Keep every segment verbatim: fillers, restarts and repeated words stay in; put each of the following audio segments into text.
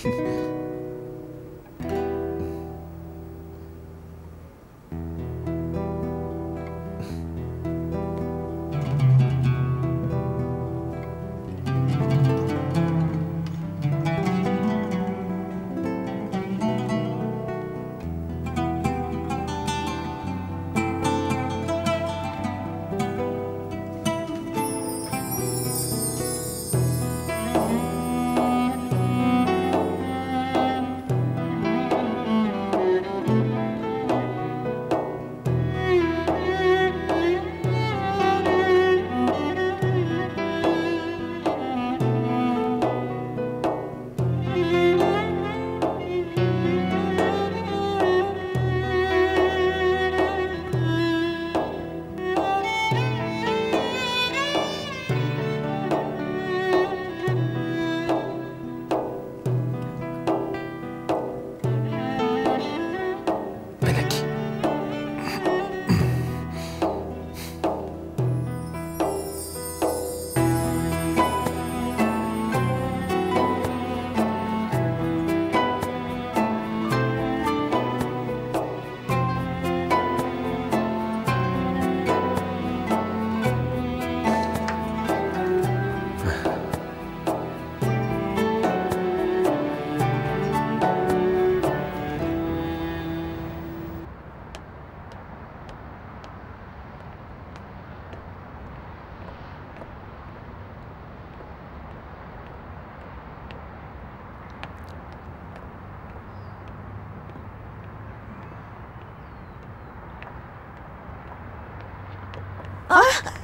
Ah.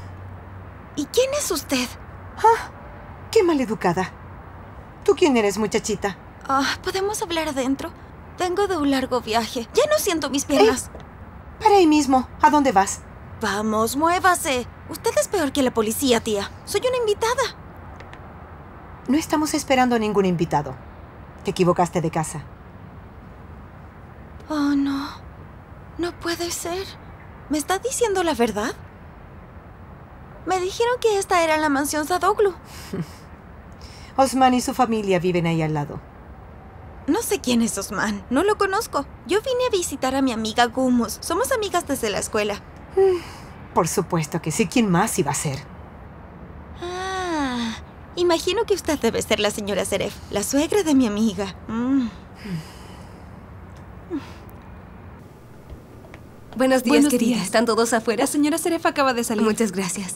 ¿Y quién es usted? Ah, qué maleducada. ¿Tú quién eres, muchachita? Ah, ¿podemos hablar adentro? Vengo de un largo viaje. Ya no siento mis piernas. Hey, para ahí mismo. ¿A dónde vas? Vamos, muévase. Usted es peor que la policía, tía. Soy una invitada. No estamos esperando a ningún invitado. Te equivocaste de casa. Oh, no. No puede ser. ¿Me está diciendo la verdad? Me dijeron que esta era la mansión Sadoglu. Osman y su familia viven ahí al lado. No sé quién es Osman. No lo conozco. Yo vine a visitar a mi amiga Gumus. Somos amigas desde la escuela. Por supuesto que sí. ¿Quién más iba a ser? Ah, imagino que usted debe ser la señora Seref, la suegra de mi amiga. Mm. Buenos días, Buenos querida. días. ¿Están todos afuera? La señora Seref acaba de salir. Muchas gracias.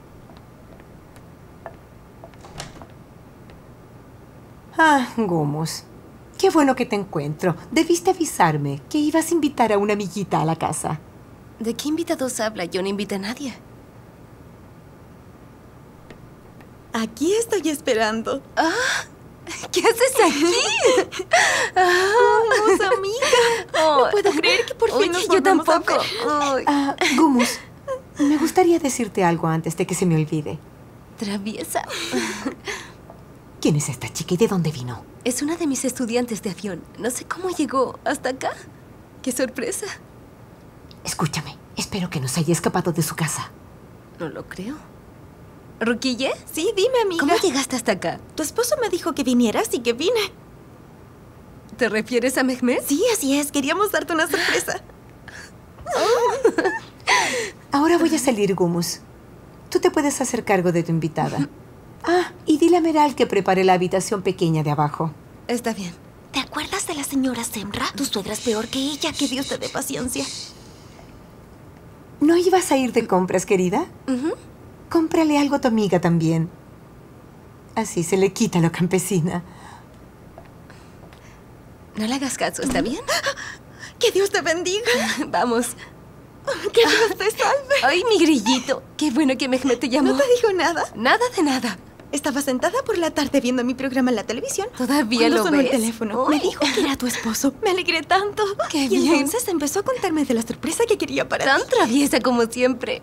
Ah, Gumus. Qué bueno que te encuentro. Debiste avisarme que ibas a invitar a una amiguita a la casa. ¿De qué invitados habla? Yo no invité a nadie. Aquí estoy esperando. Ah, ¿qué haces aquí? Gumus, amiga. Oh, no puedo creer que por fin oye, nos yo volvamos a tampoco. ver. Oh, Ah, Gumus, me gustaría decirte algo antes de que se me olvide. traviesa. ¿Quién es esta chica y de dónde vino? Es una de mis estudiantes de avión. No sé cómo llegó hasta acá. ¡Qué sorpresa! Escúchame, espero que no se haya escapado de su casa. No lo creo. ¿Ruquille? Sí, dime, amiga. ¿Cómo llegaste hasta acá? Tu esposo me dijo que vinieras y que vine. ¿Te refieres a Mehmet? Sí, así es. Queríamos darte una sorpresa. Ahora voy a salir, Gumus. Tú te puedes hacer cargo de tu invitada. Ah, y dile a Meral que prepare la habitación pequeña de abajo. Está bien. ¿Te acuerdas de la señora Semra? Tu suegra es peor que ella. Que Dios te dé paciencia. ¿No ibas a ir de compras, querida? Uh-huh. Cómprale algo a tu amiga también. Así se le quita lo campesina. No le hagas caso, ¿está bien? Que Dios te bendiga. Vamos. Que Dios te salve. ¡Ay, mi grillito! Qué bueno que Mehmet te llamó. ¿No te dijo nada? Nada de nada. Estaba sentada por la tarde viendo mi programa en la televisión. ¿Todavía Cuando lo sonó ves? el teléfono. Uy. Me dijo que era tu esposo. Me alegré tanto. ¡Qué y bien! entonces empezó a contarme de la sorpresa que quería para Tan ti. traviesa como siempre.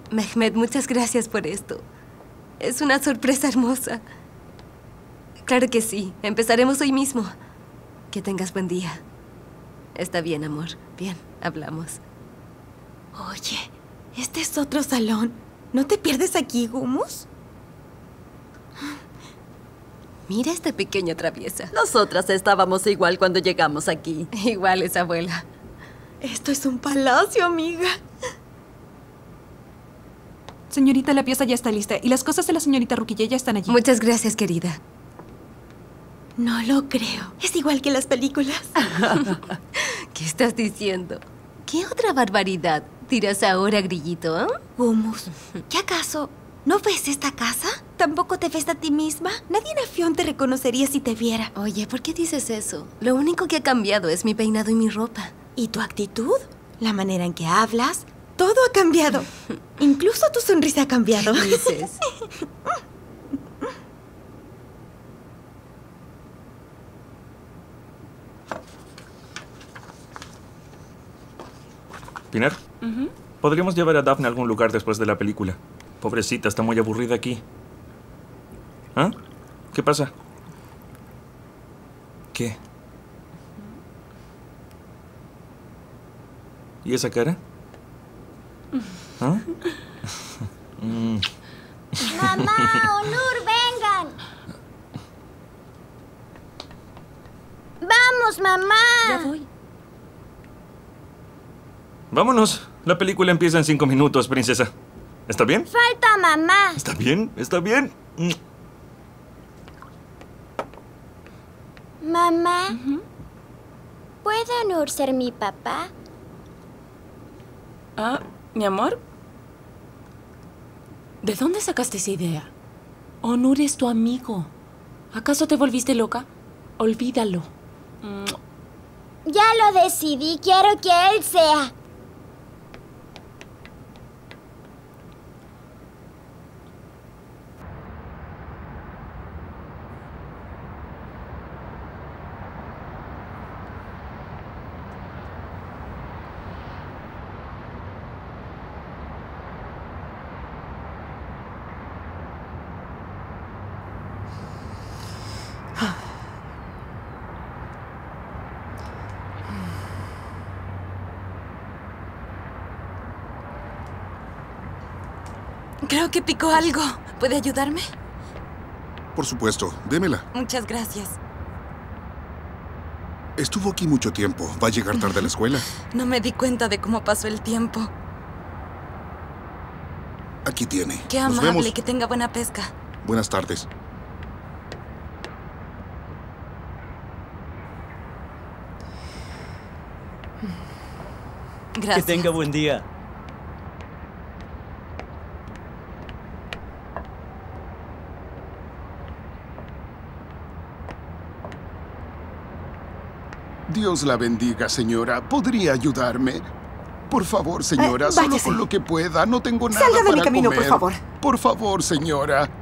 Mehmet, muchas gracias por esto. Es una sorpresa hermosa. Claro que sí. Empezaremos hoy mismo. Que tengas buen día. Está bien, amor. Bien, hablamos. Oye, este es otro salón. ¿No te pierdes aquí, Gumus? Mira esta pequeña traviesa. Nosotras estábamos igual cuando llegamos aquí. Igual es, abuela. Esto es un palacio, amiga. Señorita, la pieza ya está lista y las cosas de la señorita Ruquille ya están allí. Muchas gracias, querida. No lo creo. Es igual que las películas. ¿Qué estás diciendo? ¿Qué otra barbaridad dirás ahora, grillito? ¿Eh? Gumus, ¿qué acaso no ves esta casa? ¿Tampoco te ves a ti misma? Nadie en Afión te reconocería si te viera. Oye, ¿por qué dices eso? Lo único que ha cambiado es mi peinado y mi ropa. ¿Y tu actitud? La manera en que hablas. Todo ha cambiado. Incluso tu sonrisa ha cambiado. ¿Qué dices? Pinar, uh-huh. ¿Podríamos llevar a Daphne a algún lugar después de la película? Pobrecita, está muy aburrida aquí. ¿Ah? ¿Qué pasa? ¿Qué? ¿Y esa cara? ¿Ah? mm. Mamá, Onur, vengan. Vamos, mamá. Ya voy. Vámonos. La película empieza en cinco minutos, princesa. ¿Está bien? Falta mamá. ¿Está bien? ¿Está bien? Mm. Mamá, uh-huh. ¿puede Onur ser mi papá? Ah, mi amor. ¿De dónde sacaste esa idea? Onur es tu amigo. ¿Acaso te volviste loca? Olvídalo. Ya lo decidí. Quiero que él sea. Creo que picó algo. ¿Puede ayudarme? Por supuesto, démela. Muchas gracias. Estuvo aquí mucho tiempo. ¿Va a llegar tarde a la escuela? No me di cuenta de cómo pasó el tiempo. Aquí tiene. Qué Nos amable, vemos. que tenga buena pesca. Buenas tardes. Gracias. Que tenga buen día. Dios la bendiga, señora. ¿Podría ayudarme? Por favor, señora, Eh, solo váyase. con lo que pueda. No tengo nada Salga de para mi camino, comer. por favor. Por favor, señora.